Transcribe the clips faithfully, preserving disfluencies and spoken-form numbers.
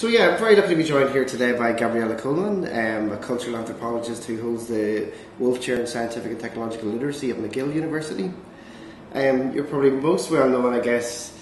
So yeah, I'm very lucky to be joined here today by Gabriella Coleman, um, a cultural anthropologist who holds the Wolf Chair in Scientific and Technological Literacy at McGill University. Um, you're probably most well known, I guess,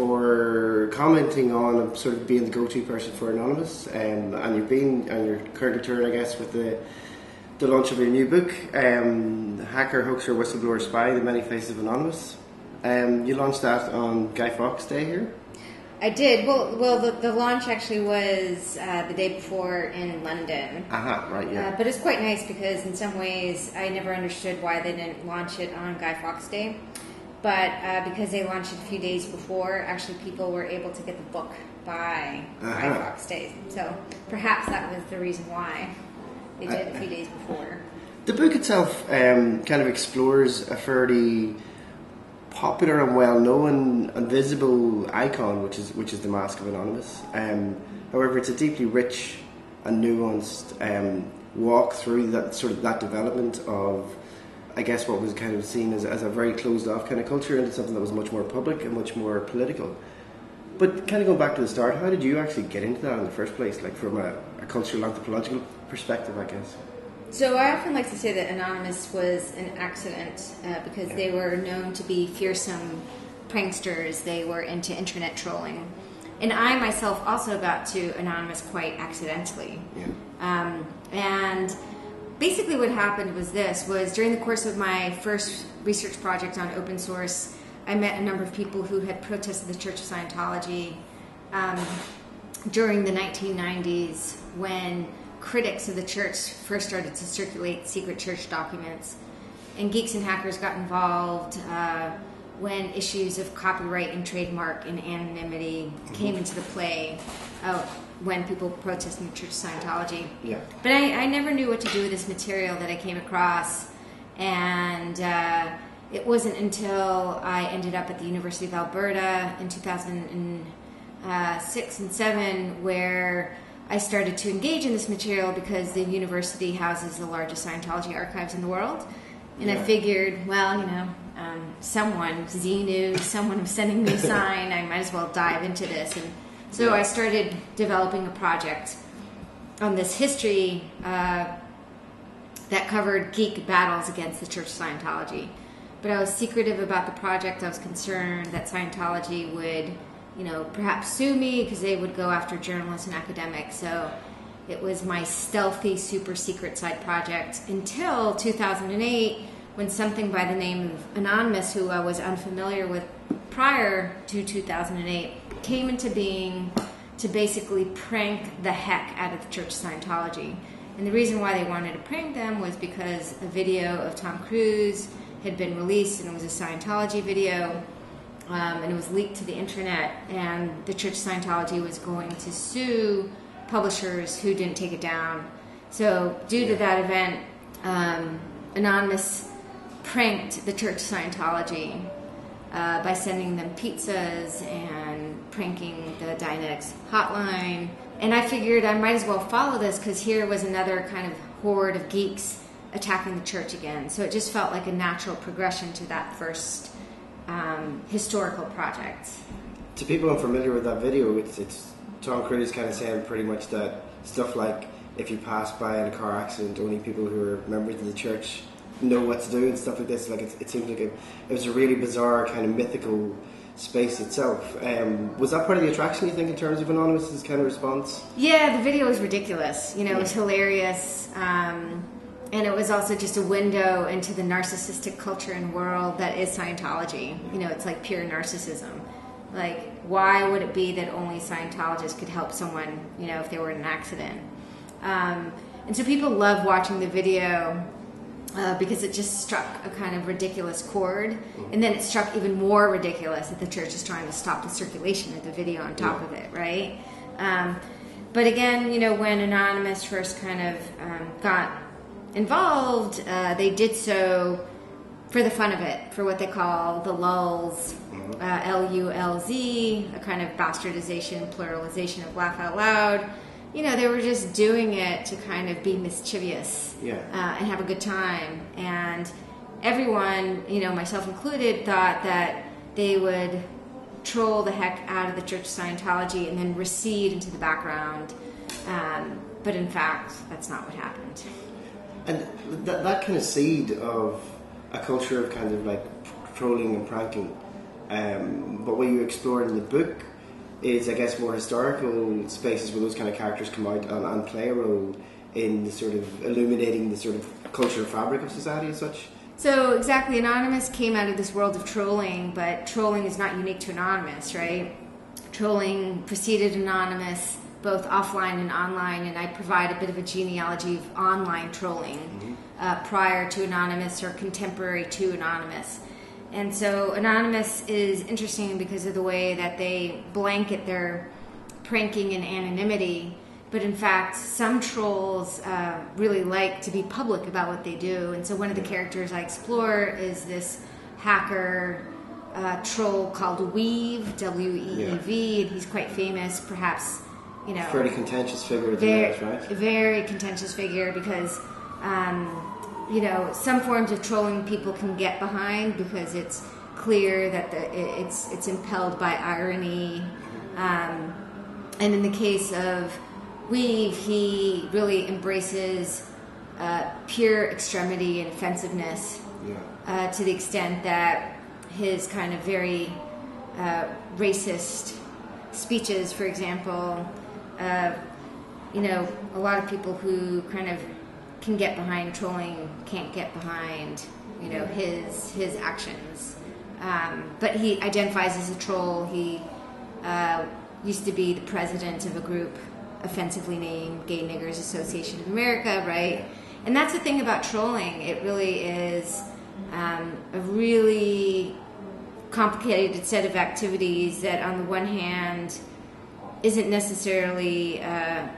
for commenting on sort of being the go-to person for Anonymous, um, and you've been on your current turn, I guess, with the the launch of your new book, um, Hacker, Hoaxer, Whistleblower, Spy: The Many Faces of Anonymous. Um, you launched that on Guy Fawkes Day here. I did. Well, well, the, the launch actually was uh, the day before in London. Aha, right, yeah. Uh, but it's quite nice because in some ways I never understood why they didn't launch it on Guy Fawkes Day. But uh, because they launched it a few days before, actually people were able to get the book by uh-huh. Guy Fawkes Day. So perhaps that was the reason why they did it a few days before. The book itself um, kind of explores a fairly popular and well-known and visible icon, which is which is the Mask of Anonymous. Um, however, it's a deeply rich and nuanced um, walk through that sort of that development of, I guess, what was kind of seen as, as a very closed-off kind of culture into something that was much more public and much more political. But kind of going back to the start, how did you actually get into that in the first place, like from a, a cultural anthropological perspective, I guess? So I often like to say that Anonymous was an accident uh, because yeah. they were known to be fearsome pranksters. They were into internet trolling. And I myself also got to Anonymous quite accidentally. Yeah. Um, and basically what happened was this, was during the course of my first research project on open source, I met a number of people who had protested the Church of Scientology um, during the nineteen nineties when critics of the church first started to circulate secret church documents, and geeks and hackers got involved uh, when issues of copyright and trademark and anonymity came into the play uh, when people protesting the Church of Scientology. Yeah. But I, I never knew what to do with this material that I came across, and uh, it wasn't until I ended up at the University of Alberta in two thousand six and seven where I started to engage in this material because the university houses the largest Scientology archives in the world. And yeah. I figured, well, you know, um, someone, Z News, someone was sending me a sign, I might as well dive into this. And so yeah. I started developing a project on this history uh, that covered geek battles against the Church of Scientology. But I was secretive about the project. I was concerned that Scientology would, you know, perhaps sue me because they would go after journalists and academics. So it was my stealthy, super secret side project until two thousand eight, when something by the name of Anonymous, who I was unfamiliar with prior to two thousand eight, came into being to basically prank the heck out of the Church of Scientology. And the reason why they wanted to prank them was because a video of Tom Cruise had been released, and it was a Scientology video. Um, and it was leaked to the internet, and the Church of Scientology was going to sue publishers who didn't take it down. So due yeah. to that event, um, Anonymous pranked the Church of Scientology uh, by sending them pizzas and pranking the Dianetics hotline. And I figured I might as well follow this because here was another kind of horde of geeks attacking the church again. So it just felt like a natural progression to that first Um, historical project. To people unfamiliar with that video, it's, it's Tom Cruise kind of saying pretty much that stuff like, if you pass by in a car accident, only people who are members of the church know what to do and stuff like this. Like it, it seems like a, it was a really bizarre kind of mythical space itself. Um, was that part of the attraction, you think, in terms of Anonymous's kind of response? Yeah, the video was ridiculous. You know, yeah. It was hilarious. Um, And it was also just a window into the narcissistic culture and world that is Scientology. You know, it's like pure narcissism. Like, why would it be that only Scientologists could help someone, you know, if they were in an accident? Um, and so people love watching the video uh, because it just struck a kind of ridiculous chord. And then it struck even more ridiculous that the church is trying to stop the circulation of the video on top of it, right? Um, but again, you know, when Anonymous first kind of um, got involved, uh, they did so for the fun of it, for what they call the lulz, uh, L U L Z, a kind of bastardization, pluralization of laugh out loud. You know, they were just doing it to kind of be mischievous yeah. uh, and have a good time. And everyone, you know, myself included, thought that they would troll the heck out of the Church of Scientology and then recede into the background. Um, but in fact, that's not what happened. And that, that kind of seed of a culture of kind of like trolling and pranking, um, but what you explore in the book is, I guess, more historical spaces where those kind of characters come out and, and play a role in the sort of illuminating the sort of cultural fabric of society as such. So exactly, Anonymous came out of this world of trolling, but trolling is not unique to Anonymous, right? Trolling preceded Anonymous, both offline and online, and I provide a bit of a genealogy of online trolling mm-hmm. uh, prior to Anonymous or contemporary to Anonymous. And so Anonymous is interesting because of the way that they blanket their pranking in anonymity. But in fact, some trolls uh, really like to be public about what they do. And so one of the characters I explore is this hacker uh, troll called Weave, W E E V, yeah. and he's quite famous, perhaps, you know. Pretty contentious figure, very, that, right? Very contentious figure because, um, you know, some forms of trolling people can get behind because it's clear that the, it's, it's impelled by irony. Um, and in the case of Weave, he really embraces uh, pure extremity and offensiveness yeah. uh, to the extent that his kind of very uh, racist speeches, for example, uh, you know, a lot of people who kind of can get behind trolling can't get behind, you know, his his actions. Um, but he identifies as a troll. He uh, used to be the president of a group offensively named Gay Niggers Association of America, right? And that's the thing about trolling. It really is um, a really complicated set of activities that on the one hand isn't necessarily uh,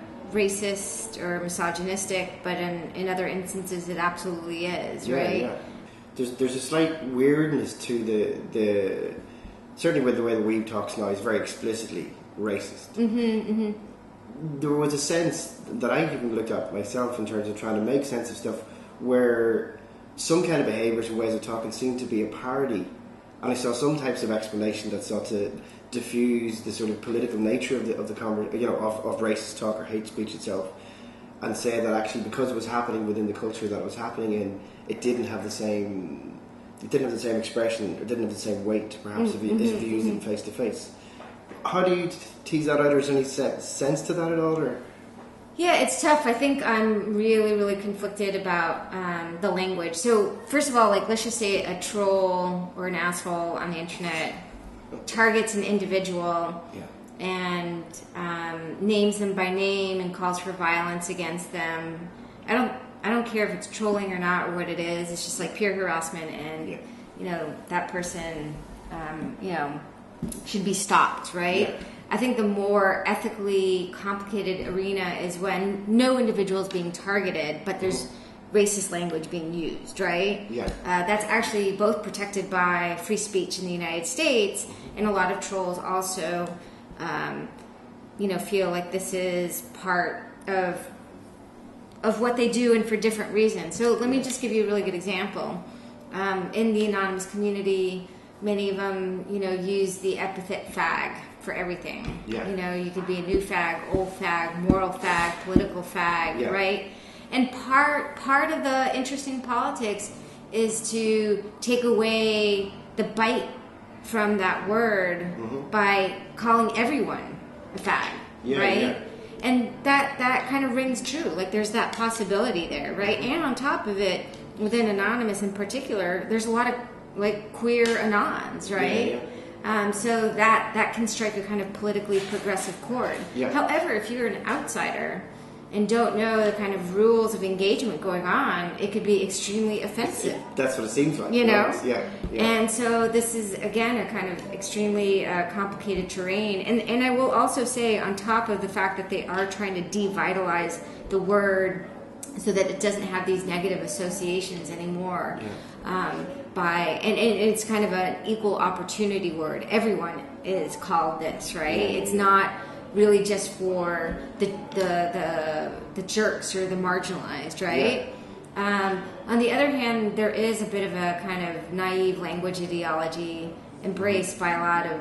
racist or misogynistic, but in, in other instances it absolutely is, yeah, right? Yeah. There's there's a slight weirdness to the, the certainly with the way the Weave talks now is very explicitly racist. Mm-hmm, mm-hmm. There was a sense that I even looked at myself in terms of trying to make sense of stuff where some kind of behaviours and ways of talking seemed to be a parody, and I saw some types of explanation that sought to diffuse the sort of political nature of the of the conver- you know of, of racist talk or hate speech itself, and say that actually because it was happening within the culture that it was happening in, it didn't have the same it didn't have the same expression or didn't have the same weight perhaps mm-hmm, if you, if you used it face to face. How do you tease that out, or is there any sense to that at all? Or? Yeah, it's tough. I think I'm really, really conflicted about um, the language. So, first of all, like, let's just say a troll or an asshole on the internet targets an individual yeah. and um, names them by name and calls for violence against them. I don't, I don't care if it's trolling or not or what it is. It's just like pure harassment, and yeah. you know that person, um, you know. should be stopped, right? Yeah. I think the more ethically complicated arena is when no individual is being targeted, but there's mm-hmm. racist language being used, right? Yeah. Uh, that's actually both protected by free speech in the United States, and a lot of trolls also, um, you know, feel like this is part of of what they do and for different reasons. So let me just give you a really good example. Um, in the anonymous community, many of them, you know, use the epithet fag for everything. Yeah. You know, you could be a new fag, old fag, moral fag, political fag, yeah. right? And part part of the interesting politics is to take away the bite from that word mm-hmm. by calling everyone a fag, yeah, right? Yeah. And that, that kind of rings true. Like, there's that possibility there, right? Mm-hmm. And on top of it, within Anonymous in particular, there's a lot of like queer anons, right? Yeah, yeah. Um, so that that can strike a kind of politically progressive chord. Yeah. However, if you're an outsider and don't know the kind of rules of engagement going on, it could be extremely offensive. It, that's what it seems like. You know? Yeah, yeah. And so this is, again, a kind of extremely uh, complicated terrain. And, and I will also say, on top of the fact that they are trying to devitalize the word so that it doesn't have these negative associations anymore, yeah. um, by and, and it's kind of an equal opportunity word. Everyone is called this, right? Yeah. It's not really just for the the the, the jerks or the marginalized, right? Yeah. Um, on the other hand, there is a bit of a kind of naive language ideology embraced by a lot of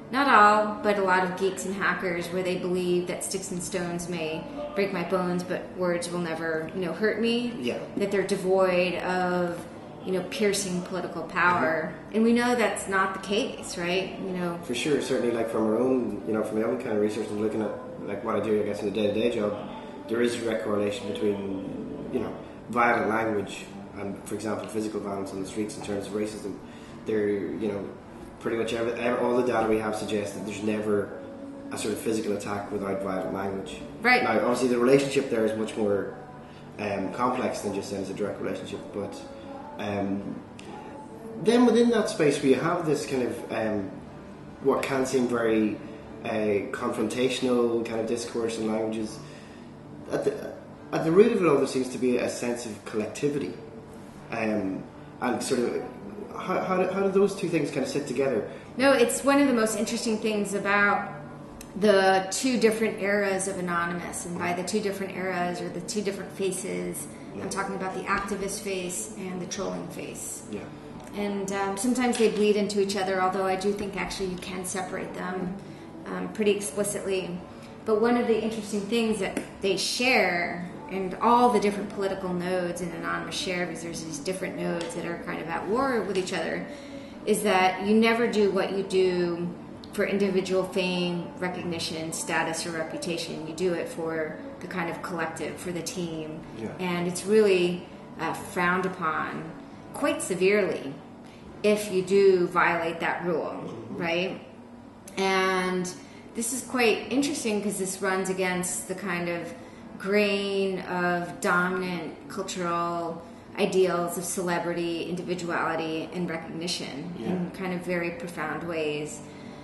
not all, but a lot of geeks and hackers, where they believe that sticks and stones may break my bones, but words will never, you know, hurt me. Yeah. That they're devoid of, you know, piercing political power. Mm-hmm. And we know that's not the case, right? You know, for sure, certainly, like from our own, you know, from my own kind of research and looking at like what I do, I guess, in the day-to-day job, there is a direct correlation between, you know, violent language and, for example, physical violence on the streets in terms of racism. There, you know, pretty much every, all the data we have suggests that there's never a sort of physical attack without violent language. Right. Now, obviously, the relationship there is much more um, complex than just saying it's a direct relationship, but um, then within that space, we have this kind of um, what can seem very uh, confrontational kind of discourse and languages. At the, at the root of it all, there seems to be a sense of collectivity, um, and sort of how, how, do, how do those two things kind of sit together? No, it's one of the most interesting things about the two different eras of Anonymous, and by the two different eras or the two different faces, yeah. I'm talking about the activist face and the trolling face. Yeah. And um, sometimes they bleed into each other, although I do think actually you can separate them um, pretty explicitly. But one of the interesting things that they share, and all the different political nodes in Anonymous share, because there's these different nodes that are kind of at war with each other, is that you never do what you do for individual fame, recognition, status, or reputation. You do it for the kind of collective, for the team. Yeah. And it's really uh, frowned upon quite severely if you do violate that rule, mm-hmm. right? And this is quite interesting because this runs against the kind of grain of dominant cultural ideals of celebrity, individuality, and recognition yeah. in kind of very profound ways.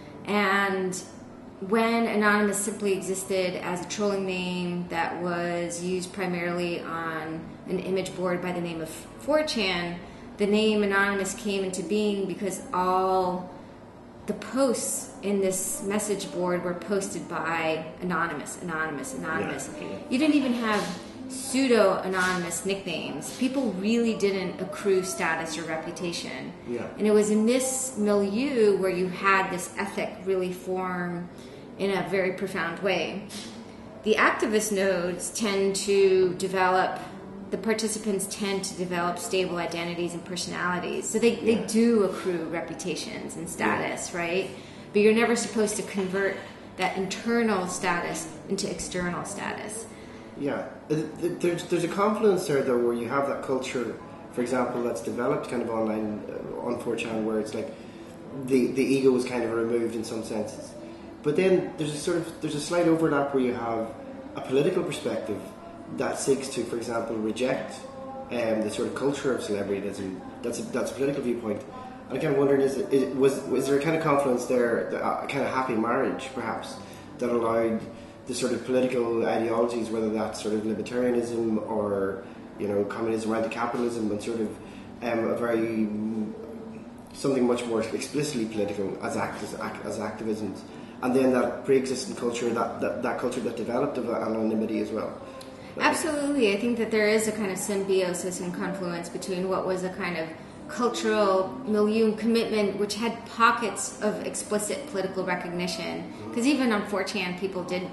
And when Anonymous simply existed as a trolling name that was used primarily on an image board by the name of four chan, the name Anonymous came into being because all the posts in this message board were posted by Anonymous, Anonymous, Anonymous. Yeah. You didn't even have pseudo-anonymous nicknames. People really didn't accrue status or reputation. Yeah. And it was in this milieu where you had this ethic really form in a very profound way. The activist nodes tend to develop, the participants tend to develop stable identities and personalities. So they, yeah. they do accrue reputations and status, yeah. right? But you're never supposed to convert that internal status into external status. Yeah, there's there's a confluence there though where you have that culture, for example, that's developed kind of online uh, on four chan where it's like the the ego is kind of removed in some senses, but then there's a sort of there's a slight overlap where you have a political perspective that seeks to, for example, reject um, the sort of culture of celebrityism. That's a, that's a political viewpoint. I'm kind of wondering, is, it, is was was there a kind of confluence there, a kind of happy marriage perhaps that allowed the sort of political ideologies, whether that's sort of libertarianism or, you know, communism or anti-capitalism, and sort of um, a very something much more explicitly political as act, as, as activisms, and then that pre-existing culture, that, that, that culture that developed of anonymity as well. Absolutely, I think that there is a kind of symbiosis and confluence between what was a kind of cultural milieu and commitment, which had pockets of explicit political recognition, because even on four chan people did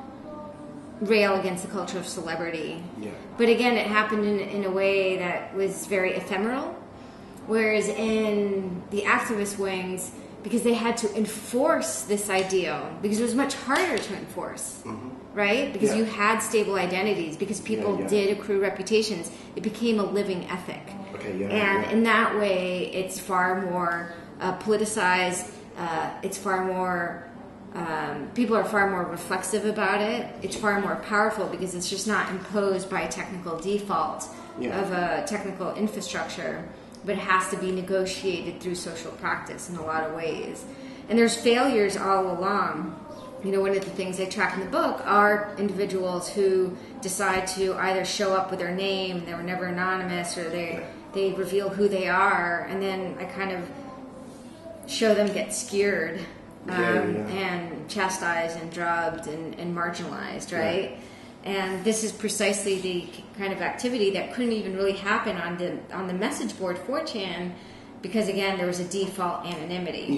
rail against the culture of celebrity. Yeah. But again, it happened in, in a way that was very ephemeral, whereas in the activist wings, because they had to enforce this ideal, because it was much harder to enforce, mm-hmm. right? Because yeah. you had stable identities, because people yeah, yeah. did accrue reputations. It became a living ethic. Okay, yeah, and yeah. in that way, it's far more uh, politicized, uh, it's far more Um, people are far more reflexive about it. It's far more powerful because it's just not imposed by a technical default yeah. of a technical infrastructure, but it has to be negotiated through social practice in a lot of ways. And there's failures all along. You know, one of the things I track in the book are individuals who decide to either show up with their name, they were never anonymous, or they, they reveal who they are, and then I kind of show them get skewered. Um, yeah, yeah. and chastised and drugged and, and marginalized, right? Yeah. And this is precisely the kind of activity that couldn't even really happen on the on the message board four chan because, again, there was a default anonymity. Yeah.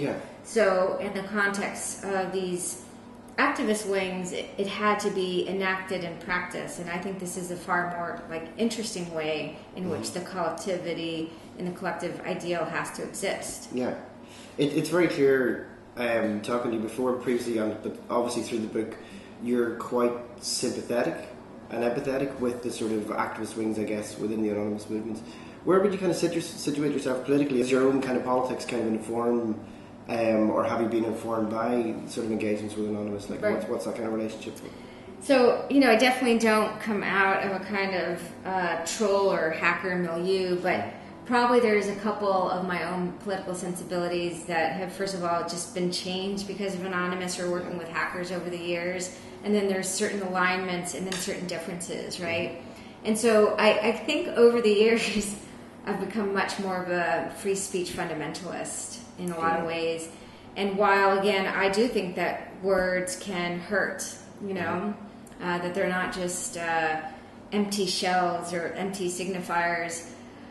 So in the context of these activist wings, it, it had to be enacted in practice, and I think this is a far more like interesting way in mm-hmm. which the collectivity and the collective ideal has to exist. Yeah, it, it's very clear. Um, talking to you before, previously on, but obviously through the book, you're quite sympathetic and empathetic with the sort of activist wings, I guess, within the anonymous movements. Where would you kind of sit your, situate yourself politically? Is your own kind of politics kind of informed? Um, or have you been informed by sort of engagements with Anonymous? Like, right. what's, what's that kind of relationship? So, you know, I definitely don't come out of a kind of uh, troll or hacker milieu, but probably there's a couple of my own political sensibilities that have, first of all, just been changed because of Anonymous or working with hackers over the years. And then there's certain alignments and then certain differences, right? And so I, I think over the years, I've become much more of a free speech fundamentalist in a lot of ways. And while, again, I do think that words can hurt, you know, uh, that they're not just uh, empty shells or empty signifiers,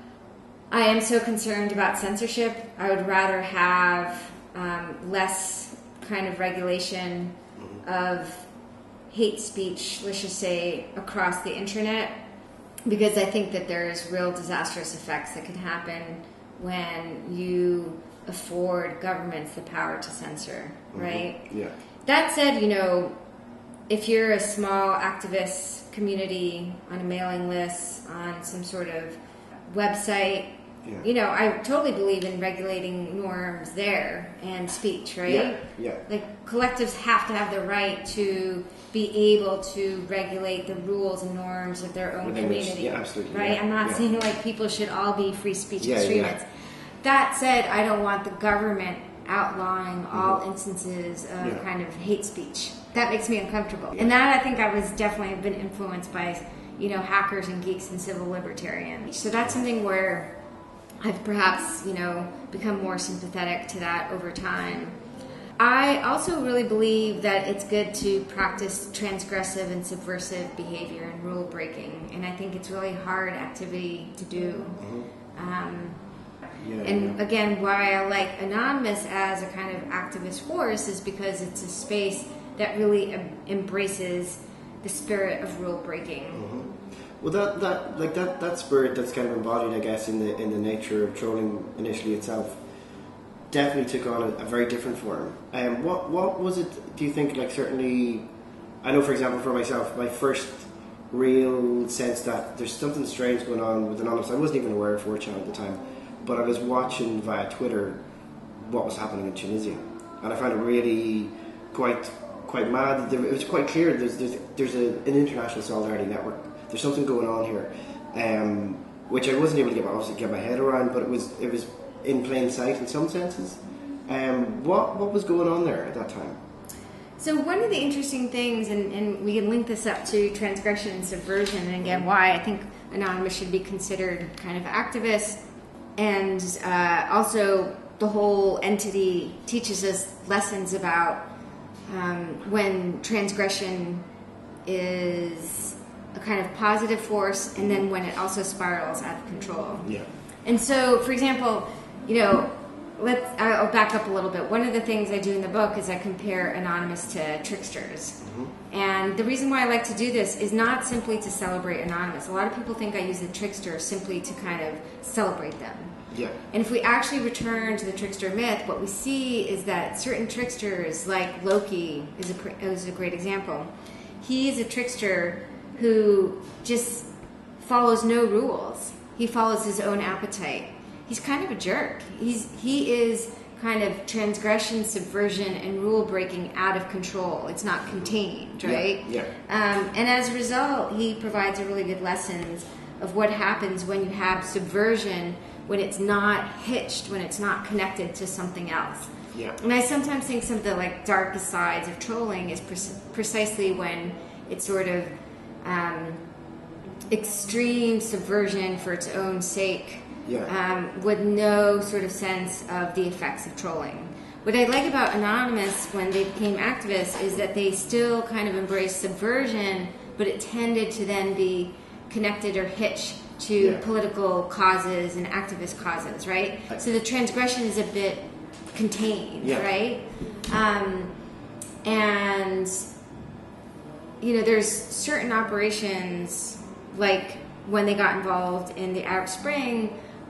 I am so concerned about censorship. I would rather have um, less kind of regulation of hate speech, let's just say, across the internet, because I think that there's real disastrous effects that can happen when you afford governments the power to censor, right? Mm-hmm. Yeah. That said, you know, if you're a small activist community on a mailing list, on some sort of website, yeah. you know, I totally believe in regulating norms there and speech, right? Yeah, yeah. Like, collectives have to have the right to be able to regulate the rules and norms of their own Within community. Which, yeah, absolutely. Right? Yeah, I'm not yeah. saying, like, people should all be free speech yeah, extremists. Yeah. That said, I don't want the government outlawing mm-hmm. all instances of yeah. kind of hate speech. That makes me uncomfortable. Yeah. And that, I think, I was definitely been influenced by, you know, hackers and geeks and civil libertarians. So that's something where I've perhaps, you know, become more sympathetic to that over time. I also really believe that it's good to practice transgressive and subversive behavior and rule breaking. And I think it's really hard activity to do. Mm-hmm. Um, Yeah, and yeah. again, why I like Anonymous as a kind of activist force is because it's a space that really em- embraces the spirit of rule breaking. Mm-hmm. Well, that, that like that, that spirit that's kind of embodied, I guess, in the in the nature of trolling initially itself, definitely took on a, a very different form. Um, what what was it? Do you think? Like, certainly, I know, for example, for myself, my first real sense that there's something strange going on with Anonymous. I wasn't even aware of four chan at the time. But I was watching via Twitter what was happening in Tunisia, and I found it really quite quite mad. It was quite clear there's there's, there's a, an international solidarity network. There's something going on here, um, which I wasn't able to get my, obviously get my head around. But it was it was in plain sight in some senses. Um, what what was going on there at that time? So one of the interesting things, and, and we can link this up to transgression and subversion, and again why I think Anonymous should be considered kind of activist. And uh, also, the whole entity teaches us lessons about um, when transgression is a kind of positive force, and then when it also spirals out of control. Yeah. And so, for example, you know, let's. I'll back up a little bit. One of the things I do in the book is I compare Anonymous to tricksters. Mm-hmm. And the reason why I like to do this is not simply to celebrate Anonymous. A lot of people think I use the trickster simply to kind of celebrate them. Yeah. And if we actually return to the trickster myth, what we see is that certain tricksters, like Loki, is a, is a great example. He is a trickster who just follows no rules. He follows his own appetite. He's kind of a jerk. He's he is kind of transgression, subversion, and rule breaking out of control. It's not contained, right? Yeah. yeah. Um, and as a result, he provides a really good lessons of what happens when you have subversion, when it's not hitched, when it's not connected to something else. Yeah. And I sometimes think some of the like darkest sides of trolling is pre- precisely when it's sort of um, extreme subversion for its own sake, yeah. um, with no sort of sense of the effects of trolling. What I like about Anonymous when they became activists is that they still kind of embraced subversion, but it tended to then be connected or hitched to yeah. political causes and activist causes, right? So the transgression is a bit contained, yeah. right? Um, and you know, there's certain operations like when they got involved in the Arab Spring,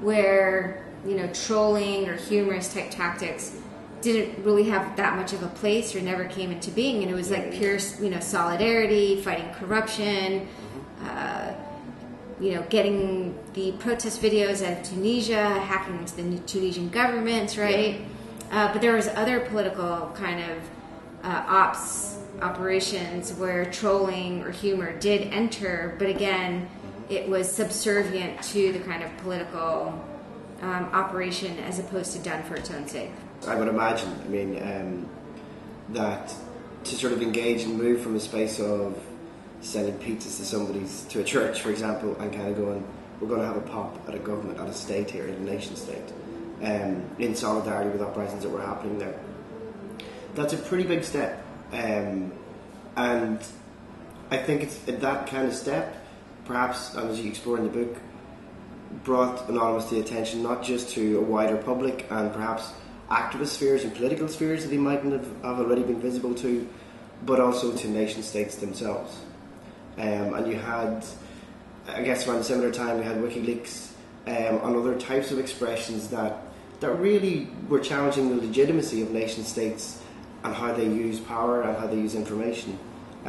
where you know trolling or humorous type tactics didn't really have that much of a place or never came into being, and it was like pure, you know, solidarity, fighting corruption, uh, you know, getting the protest videos out of Tunisia, hacking into the Tunisian government, right? Uh, but there was other political kind of uh, ops operations where trolling or humor did enter, but again, it was subservient to the kind of political um, operation as opposed to done for its own sake. I would imagine, I mean, um, that to sort of engage and move from a space of selling pizzas to somebody's, to a church, for example, and kind of going, we're going to have a pop at a government, at a state here, at a nation state, um, in solidarity with uprisings that were happening there. That's a pretty big step. Um, and I think it's that kind of step, perhaps, as you explore in the book, brought Anonymous to attention not just to a wider public and perhaps activist spheres and political spheres that he mightn't have, have already been visible to, but also to nation states themselves. Um, and you had, I guess around a similar time, we had WikiLeaks um, on other types of expressions that, that really were challenging the legitimacy of nation states and how they use power and how they use information.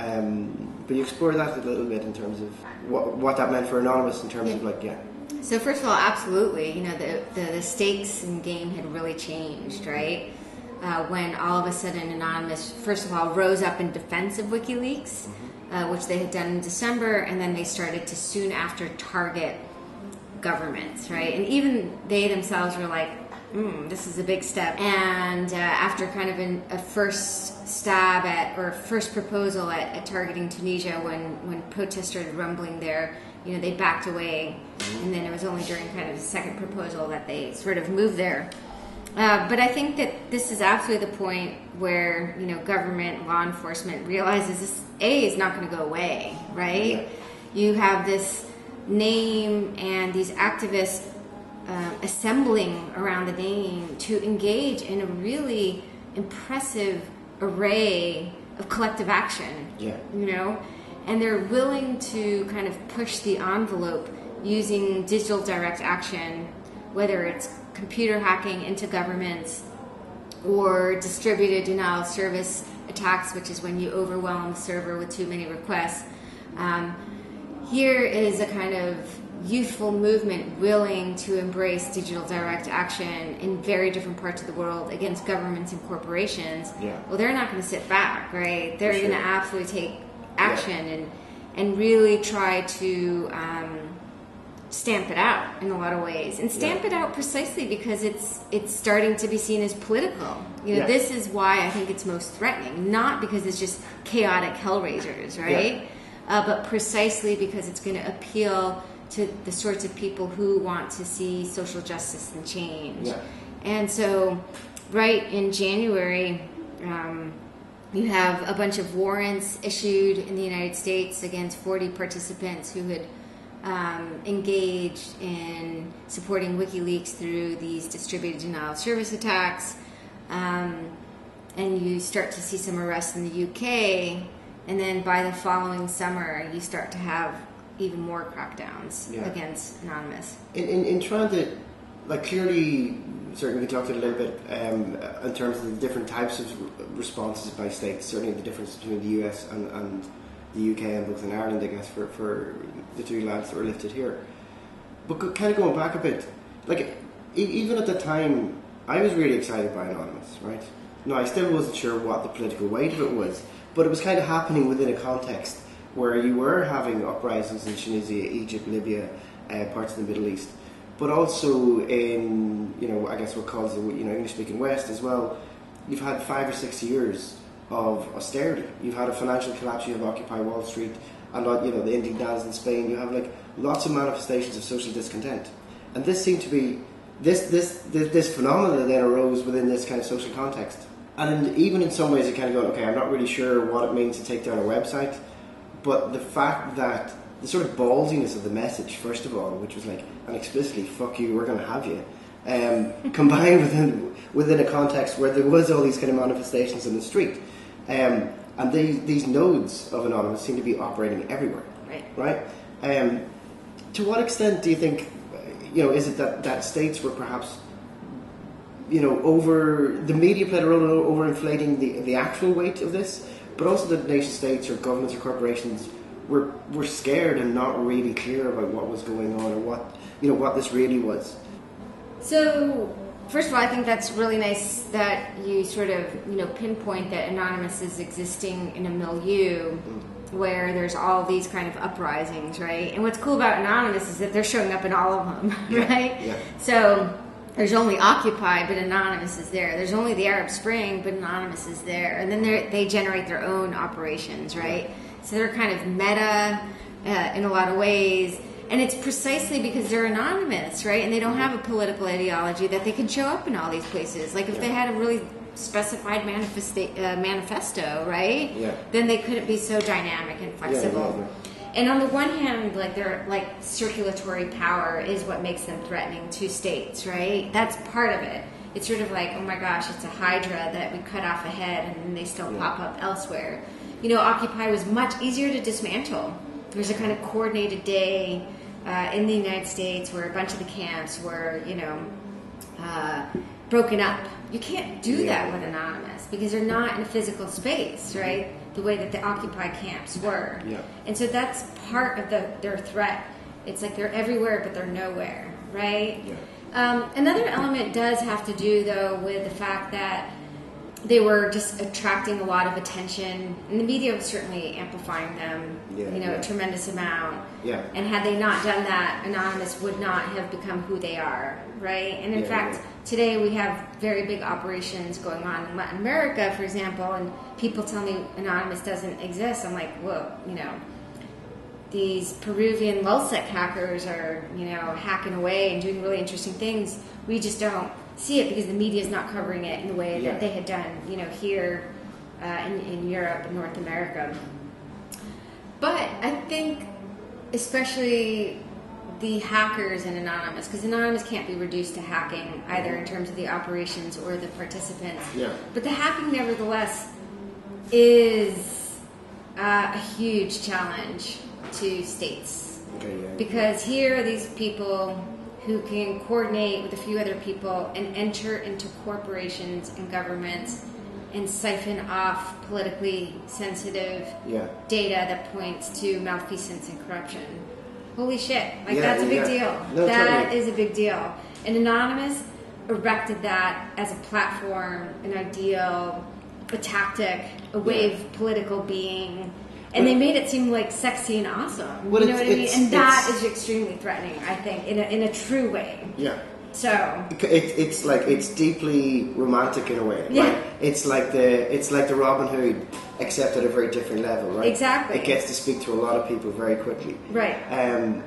Um, but you explore that a little bit in terms of what, what that meant for Anonymous in terms yeah. of like, yeah. So first of all, absolutely, you know, the, the, the stakes in the game had really changed, right? Uh, when all of a sudden Anonymous, first of all, rose up in defense of WikiLeaks, mm-hmm. uh, which they had done in December, and then they started to soon after target governments, right? And even they themselves were like, mm, this is a big step. And uh, after kind of an, a first stab at, or first proposal at, at targeting Tunisia when, when protests started rumbling there, you know, they backed away, and then it was only during kind of the second proposal that they sort of moved there. Uh, but I think that this is absolutely the point where, you know, government, law enforcement realizes this, A, is not going to go away, right? Yeah. You have this name and these activists uh, assembling around the name to engage in a really impressive array of collective action, yeah. you know? And they're willing to kind of push the envelope using digital direct action, whether it's computer hacking into governments or distributed denial of service attacks, which is when you overwhelm the server with too many requests. Um, here is a kind of youthful movement willing to embrace digital direct action in very different parts of the world against governments and corporations. Yeah. Well, they're not going to sit back, right? They're For going sure. to absolutely take action yeah. and and really try to um, stamp it out in a lot of ways, and stamp yeah. it out precisely because it's it's starting to be seen as political. You know, yeah. this is why I think it's most threatening, not because it's just chaotic hellraisers, right? Yeah. Uh, but precisely because it's going to appeal to the sorts of people who want to see social justice and change. Yeah. And so, right in January, um, you have a bunch of warrants issued in the United States against forty participants who had um, engaged in supporting WikiLeaks through these distributed denial of service attacks. Um, and you start to see some arrests in the U K, and then by the following summer, you start to have even more crackdowns yeah. against Anonymous. In, in, in trying to, like, clearly, certainly we talked a little bit um, in terms of the different types of responses by states, certainly the difference between the U S and, and the U K and both in Ireland, I guess, for, for the two lads that were lifted here. But kind of going back a bit, like, even at the time, I was really excited by Anonymous, right? No, I still wasn't sure what the political weight of it was, but it was kind of happening within a context where you were having uprisings in Tunisia, Egypt, Libya, uh, parts of the Middle East, but also in, you know, I guess what calls the, you know, English-speaking West as well. You've had five or six years of austerity. You've had a financial collapse. You have Occupy Wall Street, and you know the Indignadas in Spain. You have like lots of manifestations of social discontent, and this seemed to be this this this, this phenomenon then arose within this kind of social context. And in, even in some ways, you kind of go, okay, I'm not really sure what it means to take down a website. But the fact that the sort of ballsiness of the message, first of all, which was like, and explicitly, fuck you, we're going to have you, um, combined within within a context where there was all these kind of manifestations in the street. Um, and these, these nodes of Anonymous seem to be operating everywhere. Right. Right? Um, to what extent do you think, you know, is it that, that states were perhaps, you know, over, the media played a role in overinflating the, the actual weight of this, but also that nation states or governments or corporations were, were scared and not really clear about what was going on or what, you know, what this really was? So, first of all, I think that's really nice that you sort of, you know, pinpoint that Anonymous is existing in a milieu mm. where there's all these kind of uprisings, right? And what's cool about Anonymous is that they're showing up in all of them, yeah. right? Yeah. So there's only Occupy, but Anonymous is there. There's only the Arab Spring, but Anonymous is there. And then they generate their own operations, right? Yeah. So they're kind of meta uh, in a lot of ways. And it's precisely because they're anonymous, right? And they don't have a political ideology that they can show up in all these places. Like if yeah. they had a really specified manifesta- uh, manifesto, right? Yeah. Then they couldn't be so dynamic and flexible. Yeah, yeah, yeah. And on the one hand, like their like circulatory power is what makes them threatening to states, right? That's part of it. It's sort of like, oh my gosh, it's a hydra that we cut off a head and then they still yeah. pop up elsewhere. You know, Occupy was much easier to dismantle. There's a kind of coordinated day Uh, in the United States where a bunch of the camps were, you know, uh, broken up. You can't do yeah. that with Anonymous because they're not in a physical space, right? The way that the Occupy camps were. Yeah. And so that's part of the, their threat. It's like they're everywhere, but they're nowhere, right? Yeah. Um, another element does have to do, though, with the fact that they were just attracting a lot of attention, and the media was certainly amplifying them, yeah, you know, yeah. a tremendous amount. Yeah. And had they not done that, Anonymous would not have become who they are, right? And in yeah, fact, yeah. today we have very big operations going on in Latin America, for example, and people tell me Anonymous doesn't exist. I'm like, whoa, you know, these Peruvian LulzSec hackers are, you know, hacking away and doing really interesting things. We just don't see it because the media is not covering it in the way yeah. that they had done, you know, here uh, in, in Europe and North America. But I think especially the hackers in Anonymous, because Anonymous can't be reduced to hacking either in terms of the operations or the participants. Yeah. But the hacking, nevertheless, is uh, a huge challenge to states. Okay, yeah. Because here are these people who can coordinate with a few other people and enter into corporations and governments and siphon off politically sensitive yeah. data that points to malfeasance and corruption. Holy shit. Like, yeah, that's a big yeah. deal. No, that totally. is a big deal. And Anonymous erected that as a platform, an ideal, a tactic, a way yeah. of political being. And they made it seem like sexy and awesome. Well, you know it's, what I mean? it's, And that it's, is extremely threatening, I think, in a, in a true way. Yeah. So it, it's like it's deeply romantic in a way. Yeah. Right? It's like the it's like the Robin Hood, except at a very different level, right? Exactly. It gets to speak to a lot of people very quickly. Right. Um,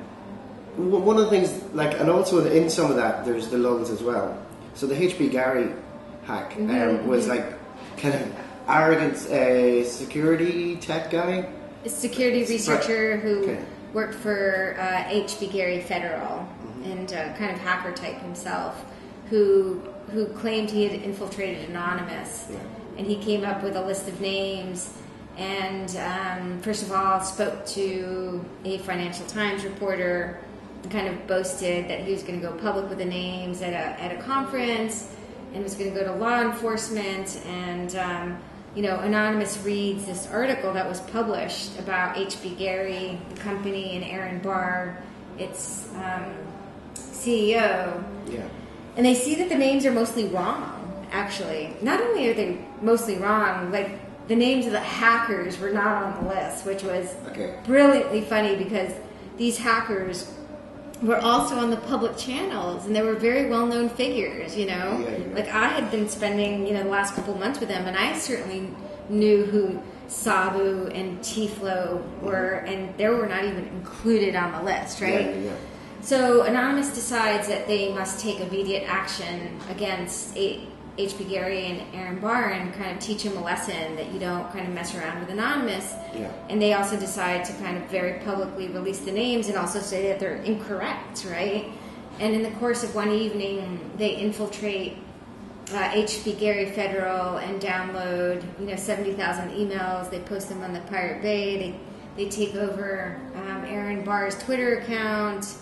one of the things, like, and also in some of that, there's the lulls as well. So the H B Gary hack um, mm-hmm. was like kind of arrogant uh, security tech guy. A security researcher who okay. worked for uh, H B Gary Federal mm-hmm. and uh, kind of hacker type himself, who who claimed he had infiltrated Anonymous, yeah. and he came up with a list of names. And um, first of all, spoke to a Financial Times reporter, and kind of boasted that he was going to go public with the names at a at a conference, and was going to go to law enforcement and. Um, You know, Anonymous reads this article that was published about H B Gary, the company, and Aaron Barr, its um, C E O. Yeah. And they see that the names are mostly wrong, actually. Not only are they mostly wrong, like, the names of the hackers were not on the list, which was okay. brilliantly funny because these hackers were also on the public channels, and they were very well-known figures, you know? Yeah, yeah. Like, I had been spending, you know, the last couple months with them, and I certainly knew who Sabu and Tiflo were, and they were not even included on the list, right? Yeah, yeah. So Anonymous decides that they must take immediate action against H B Gary and Aaron Barr and kind of teach them a lesson that you don't kind of mess around with Anonymous. Yeah. And they also decide to kind of very publicly release the names and also say that they're incorrect, right? And in the course of one evening, they infiltrate uh, H P Gary Federal and download, you know, seventy thousand emails. They post them on the Pirate Bay. They they take over um, Aaron Barr's Twitter account.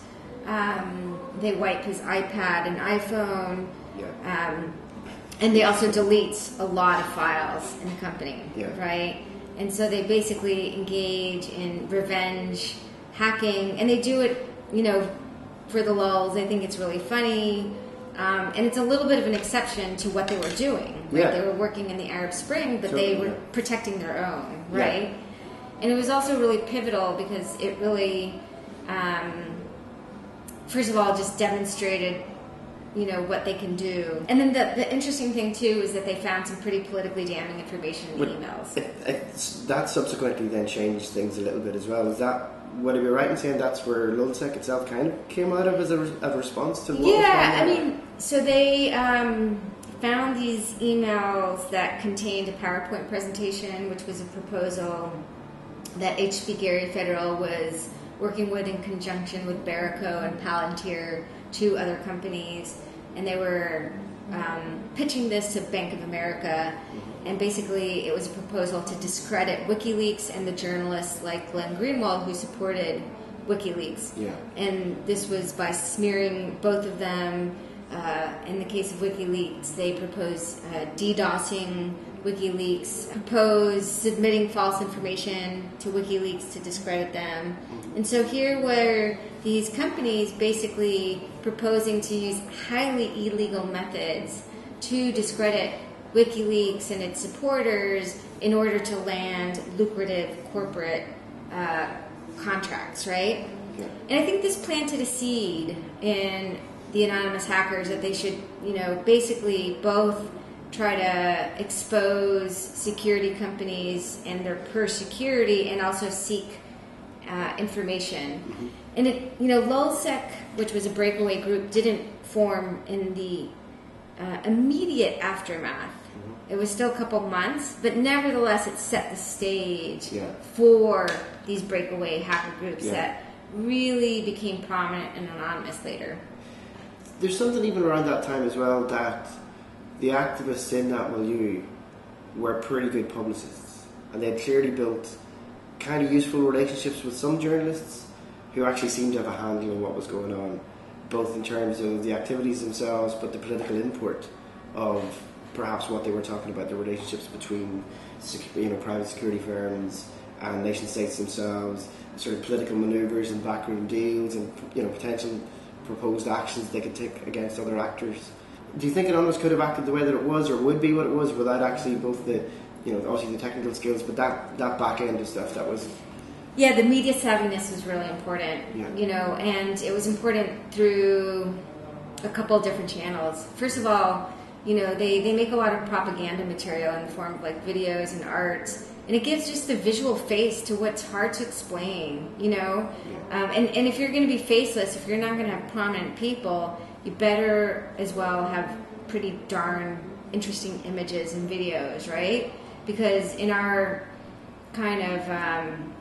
Um, they wipe his iPad and iPhone. Yeah. Um, and they also delete a lot of files in the company, yeah. right? And so they basically engage in revenge hacking, and they do it, you know, for the lulz. They think it's really funny. Um, and it's a little bit of an exception to what they were doing. Right? Yeah. They were working in the Arab Spring, but so, they were yeah. protecting their own, right? Yeah. And it was also really pivotal because it really, um, first of all, just demonstrated, you know, what they can do. And then the, the interesting thing, too, is that they found some pretty politically damning information in the but emails. It, it, that subsequently then changed things a little bit as well. Is that... Would I be right in saying that's where LulzSec itself kind of came out of as a, a response to what yeah, was I mean, so they um, found these emails that contained a PowerPoint presentation, which was a proposal that H P Gary Federal was working with in conjunction with Barrico and Palantir, two other companies, and they were um, pitching this to Bank of America. And basically, it was a proposal to discredit WikiLeaks and the journalists like Glenn Greenwald, who supported WikiLeaks. Yeah. And this was by smearing both of them. Uh, in the case of WikiLeaks, they proposed uh, DDoSing WikiLeaks, proposed submitting false information to WikiLeaks to discredit them. And so here were these companies basically proposing to use highly illegal methods to discredit WikiLeaks and its supporters in order to land lucrative corporate uh, contracts, right? Yeah. And I think this planted a seed in the anonymous hackers that they should, you know, basically both try to expose security companies and their per security, and also seek uh, information. Mm-hmm. And it, you know, LulzSec, which was a breakaway group, didn't form in the uh, immediate aftermath. It was still a couple months, but nevertheless, it set the stage yeah. for these breakaway hacker groups yeah. that really became prominent and anonymous later. There's something even around that time as well that the activists in that milieu were pretty good publicists, and they had clearly built kind of useful relationships with some journalists who actually seemed to have a handle on what was going on, both in terms of the activities themselves, but the political import of perhaps what they were talking about, the relationships between, you know, private security firms and nation states themselves, sort of political manoeuvres and backroom deals, and, you know, potential proposed actions they could take against other actors. Do you think Anonymous could have acted the way that it was, or would be what it was, without actually both the, you know, obviously the technical skills, but that, that back end of stuff that was... Yeah, the media savviness was really important, yeah. you know, and it was important through a couple of different channels. First of all, you know, they, they make a lot of propaganda material in the form of like videos and art, and it gives just a visual face to what's hard to explain, you know. Yeah. Um, and, and if you're going to be faceless, if you're not going to have prominent people, you better as well have pretty darn interesting images and videos, right? Because in our kind of um,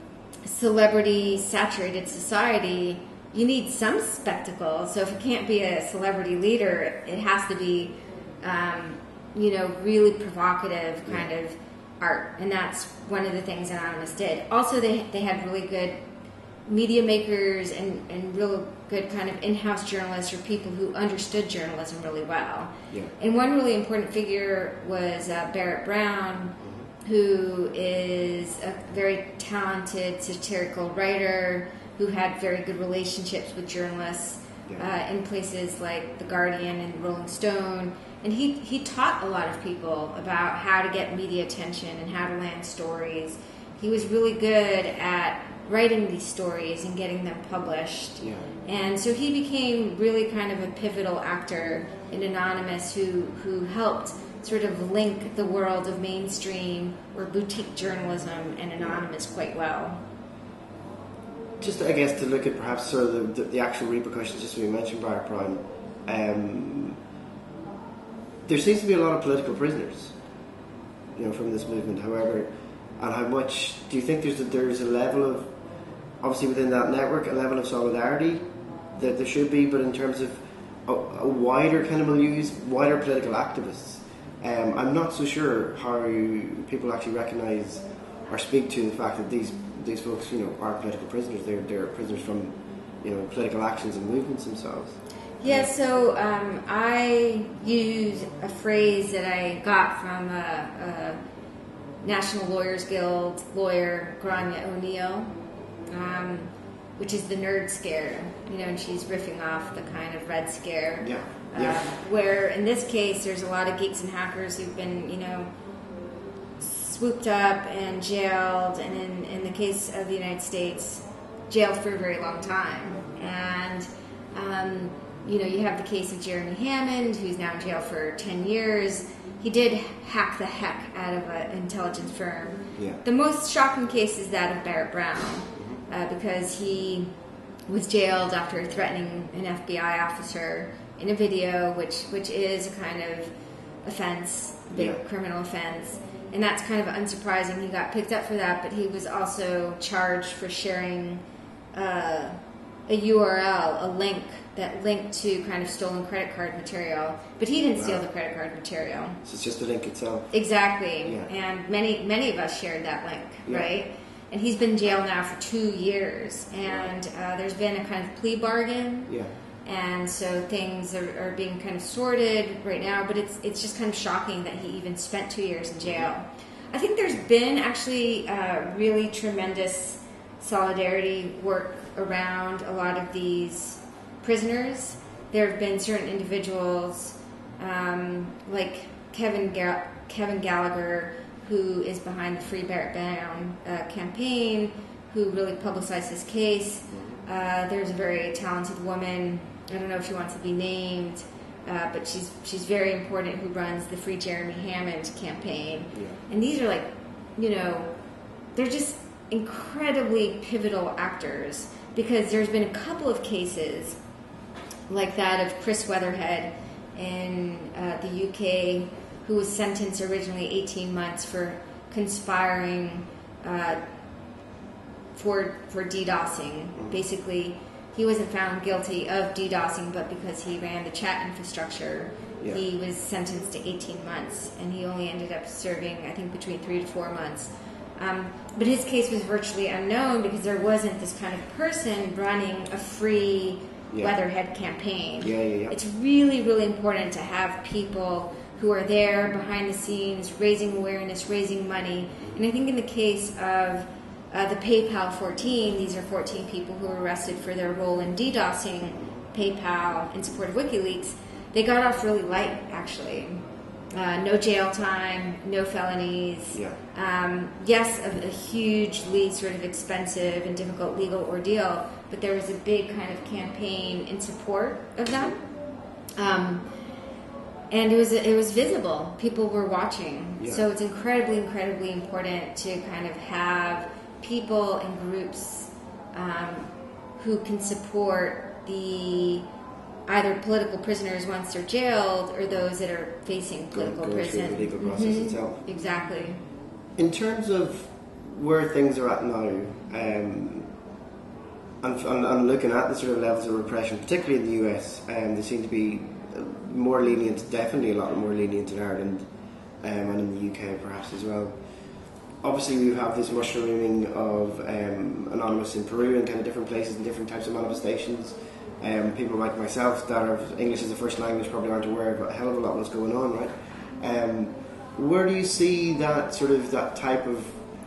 celebrity-saturated society, you need some spectacle. So if it can't be a celebrity leader, it has to be Um, you know, really provocative kind of art, and that's one of the things Anonymous did. Also, they they had really good media makers and, and real good kind of in-house journalists, or people who understood journalism really well. Yeah. And one really important figure was uh, Barrett Brown, mm-hmm. who is a very talented satirical writer who had very good relationships with journalists yeah. uh, in places like The Guardian and Rolling Stone. And he, he taught a lot of people about how to get media attention and how to land stories. He was really good at writing these stories and getting them published. Yeah. And so he became really kind of a pivotal actor in Anonymous who, who helped sort of link the world of mainstream or boutique journalism and Anonymous quite well. Just, I guess, to look at perhaps sort of the, the, the actual repercussions, just when you mentioned Barrett Brown, um, there seems to be a lot of political prisoners, you know, from this movement. However, and how much do you think there's a, there's a level of, obviously within that network, a level of solidarity that there should be, but in terms of a, a wider cannibal use, wider political activists. Um, I'm not so sure how people actually recognise or speak to the fact that these these folks, you know, aren't political prisoners. They're they're prisoners from, you know, political actions and movements themselves. Yeah, so um, I use a phrase that I got from a, a National Lawyers Guild lawyer, Grania O'Neill, um, which is the nerd scare, you know, and she's riffing off the kind of Red Scare. Yeah. Uh, yeah. Where in this case, there's a lot of geeks and hackers who've been, you know, swooped up and jailed, and in, in the case of the United States, jailed for a very long time. And um, you know, you have the case of Jeremy Hammond, who's now in jail for ten years. He did hack the heck out of an intelligence firm. Yeah. The most shocking case is that of Barrett Brown, uh, because he was jailed after threatening an F B I officer in a video, which, which is a kind of offense, big Yeah. criminal offense. And that's kind of unsurprising. He got picked up for that, but he was also charged for sharing uh, a U R L, a link that linked to kind of stolen credit card material. But he didn't Wow. steal the credit card material. So it's just the link itself. Exactly. Yeah. And many many of us shared that link, Yeah. right? And he's been in jail now for two years. And uh, there's been a kind of plea bargain. Yeah. And so things are, are being kind of sorted right now, but it's it's just kind of shocking that he even spent two years in jail. I think there's been actually uh, really tremendous solidarity work around a lot of these prisoners. There have been certain individuals um, like Kevin Ga- Kevin Gallagher, who is behind the Free Barrett Brown uh, campaign, who really publicized his case. Uh, there's a very talented woman, I don't know if she wants to be named, uh, but she's she's very important, who runs the Free Jeremy Hammond campaign. Yeah. And these are like, you know, they're just incredibly pivotal actors, because there's been a couple of cases like that of Chris Weatherhead in uh, the U K, who was sentenced originally eighteen months for conspiring uh, for for DDoSing. Basically, he wasn't found guilty of DDoSing, but because he ran the chat infrastructure, Yeah. he was sentenced to eighteen months, and he only ended up serving, I think, between three to four months. Um, but his case was virtually unknown because there wasn't this kind of person running a free Yeah. Weatherhead campaign. Yeah, yeah, yeah. It's really, really important to have people who are there behind the scenes, raising awareness, raising money. And I think in the case of uh, the PayPal fourteen, these are fourteen people who were arrested for their role in DDoSing PayPal in support of WikiLeaks. They got off really light, actually. Uh, no jail time, no felonies. Yeah. Um, yes, a, a hugely sort of expensive and difficult legal ordeal, but there was a big kind of campaign in support of them. Um, and it was it was visible. People were watching. Yeah. So it's incredibly, incredibly important to kind of have people and groups um, who can support the either political prisoners once they're jailed, or those that are facing political Going prison. through the legal process Mhm. itself. Exactly. In terms of where things are at now, um, I'm, I'm, I'm looking at the sort of levels of repression, particularly in the U S, and um, they seem to be more lenient, definitely a lot more lenient in Ireland, um, and in the U K perhaps as well. Obviously, we have this mushrooming of um, Anonymous in Peru and kind of different places and different types of manifestations. Um, people like myself that are English as a first language probably aren't aware of a hell of a lot what's going on, right? Um, where do you see that sort of that type of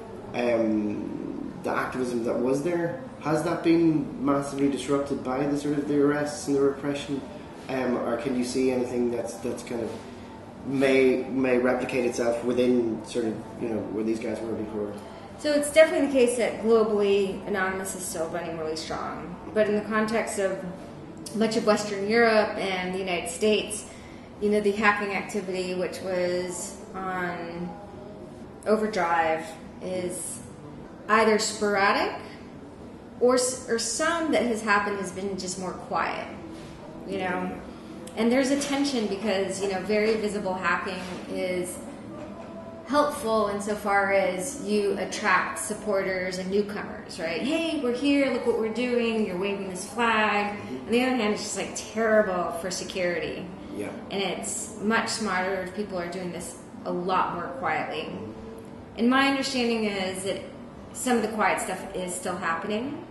um, the activism that was there? Has that been massively disrupted by the sort of the arrests and the repression, um, or can you see anything that's that's kind of may may replicate itself within sort of, you know, where these guys were before? So it's definitely the case that globally Anonymous is still running really strong. But in the context of much of Western Europe and the United States, you know, the hacking activity, which was on overdrive, is either sporadic or or some that has happened has been just more quiet, you know. And there's a tension because, you know, very visible hacking is helpful insofar as you attract supporters and newcomers, right? Hey, we're here, look what we're doing, you're waving this flag. Mm-hmm. On the other hand, it's just like terrible for security. Yeah. And it's much smarter if people are doing this a lot more quietly. And my understanding is that some of the quiet stuff is still happening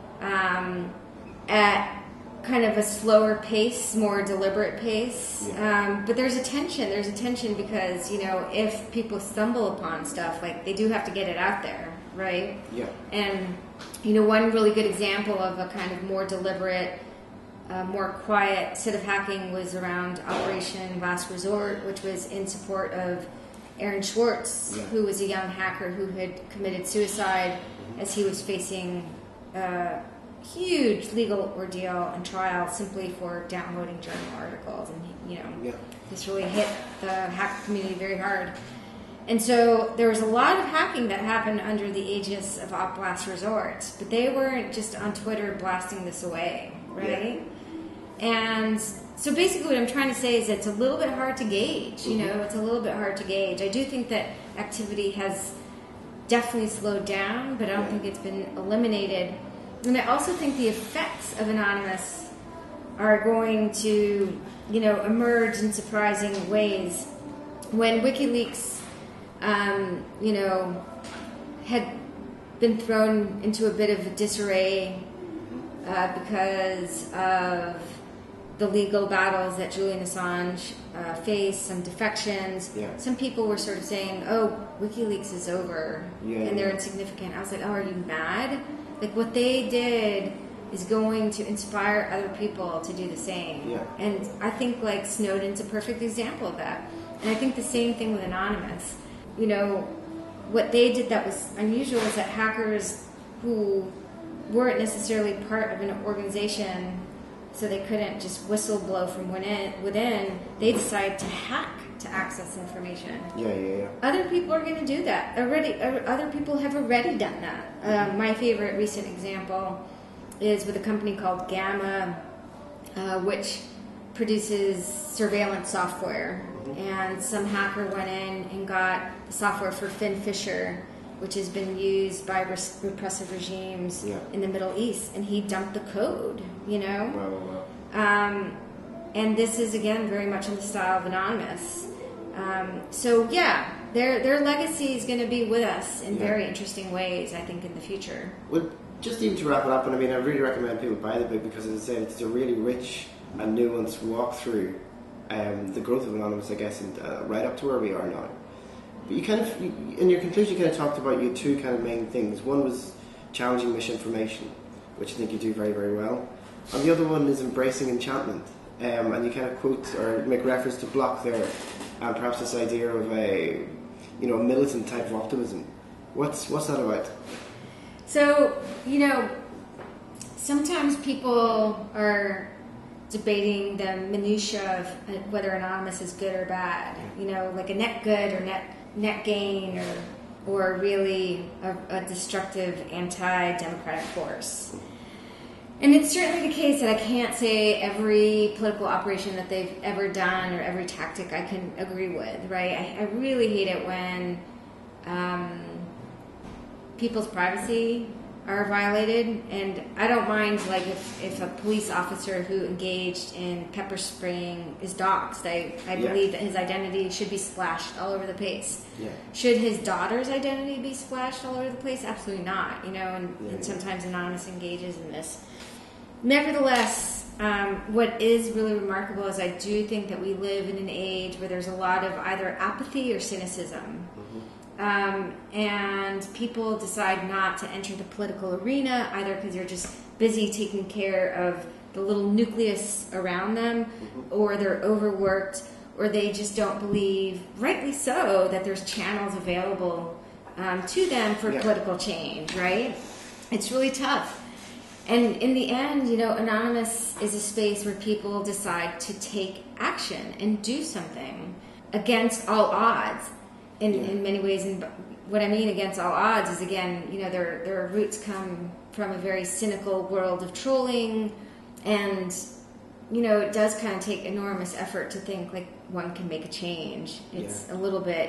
um, at kind of a slower pace, more deliberate pace. Yeah. Um, but there's a tension. There's a tension because, you know, if people stumble upon stuff, like they do have to get it out there, right? Yeah. And, you know, one really good example of a kind of more deliberate, uh, more quiet set of hacking was around Operation Last Resort, which was in support of Aaron Swartz, Yeah. who was a young hacker who had committed suicide as he was facing a huge legal ordeal and trial simply for downloading journal articles. And, you know, Yeah. this really hit the hacker community very hard. And so there was a lot of hacking that happened under the aegis of Op Last Resort, but they weren't just on Twitter blasting this away, right? And so basically what I'm trying to say is it's a little bit hard to gauge, you know, it's a little bit hard to gauge. I do think that activity has definitely slowed down, but I don't think it's been eliminated. And I also think the effects of Anonymous are going to, you know, emerge in surprising ways. When WikiLeaks, um, you know, had been thrown into a bit of a disarray uh, because of the legal battles that Julian Assange uh, faced, some defections. Yeah. Some people were sort of saying, oh, WikiLeaks is over, Yeah, and they're yeah. insignificant. I was like, oh, are you mad? Like, what they did is going to inspire other people to do the same. Yeah. And I think, like, Snowden's a perfect example of that. And I think the same thing with Anonymous. You know, what they did that was unusual is that hackers who weren't necessarily part of an organization, so they couldn't just whistle blow from within, within they decided to hack to access information. Yeah, yeah, yeah. Other people are going to do that. Already, uh, other people have already done that. Uh, my favorite recent example is with a company called Gamma, uh, which produces surveillance software. And some hacker went in and got the software for Finn Fisher, which has been used by res- repressive regimes Yeah. in the Middle East, and he dumped the code, you know? Wow, wow, wow. Um, and this is, again, very much in the style of Anonymous. Um, so, yeah, their their legacy is going to be with us in Yeah. very interesting ways, I think, in the future. Well, just even to wrap it up, and I mean, I really recommend people buy the book because, as I said, it's a really rich and nuanced walkthrough um, the growth of Anonymous, I guess, and uh, right up to where we are now. But you kind of, you, in your conclusion, you kind of talked about your two kind of main things. One was challenging misinformation, which I think you do very, very well. And the other one is embracing enchantment. Um, and you kind of quote or make reference to Block there, and perhaps this idea of a, you know, militant type of optimism. What's what's that about? So, you know, sometimes people are debating the minutiae of whether Anonymous is good or bad. You know, like a net good or net net gain, or or really a, a destructive anti-democratic force. And it's certainly the case that I can't say every political operation that they've ever done or every tactic I can agree with, right? I, I really hate it when um, people's privacy are violated, and I don't mind, like, if, if a police officer who engaged in pepper spraying is doxxed. I, I Yeah. believe that his identity should be splashed all over the place. Yeah. Should his daughter's identity be splashed all over the place? Absolutely not, you know, and, Yeah, and yeah. sometimes Anonymous engages in this. Nevertheless, um, what is really remarkable is I do think that we live in an age where there's a lot of either apathy or cynicism. Um, and people decide not to enter the political arena either because they're just busy taking care of the little nucleus around them, or they're overworked, or they just don't believe, rightly so, that there's channels available um, to them for Yeah. political change, right? It's really tough. And in the end, you know, Anonymous is a space where people decide to take action and do something against all odds. In, Yeah. in many ways, and what I mean against all odds is, again, you know, their their roots come from a very cynical world of trolling, and you know, it does kind of take enormous effort to think like one can make a change. It's Yeah. a little bit,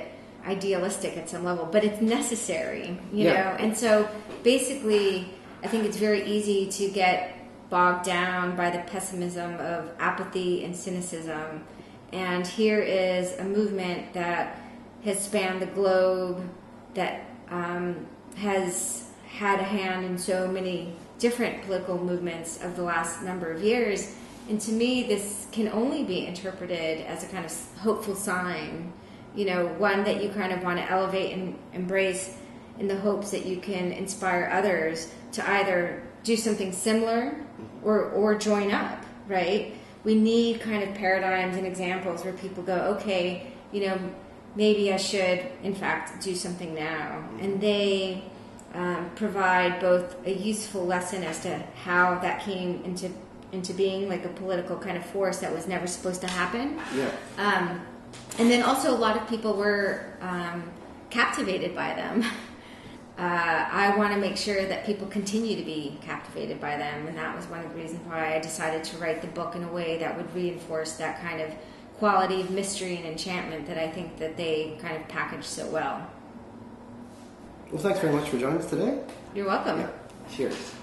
idealistic at some level, but it's necessary, you Yeah. know. And so basically, I think it's very easy to get bogged down by the pessimism of apathy and cynicism. And here is a movement that has spanned the globe, that um, has had a hand in so many different political movements of the last number of years. And to me, this can only be interpreted as a kind of hopeful sign, you know, one that you kind of want to elevate and embrace in the hopes that you can inspire others to either do something similar or, or join up, right? We need kind of paradigms and examples where people go, okay, you know, maybe I should, in fact, do something now. And they um, provide both a useful lesson as to how that came into into being, like a political kind of force that was never supposed to happen. Yeah. Um, and then also a lot of people were um, captivated by them. Uh, I want to make sure that people continue to be captivated by them, and that was one of the reasons why I decided to write the book in a way that would reinforce that kind of quality of mystery and enchantment that I think that they kind of package so well. Well, thanks very much for joining us today. You're welcome. Yeah. Cheers.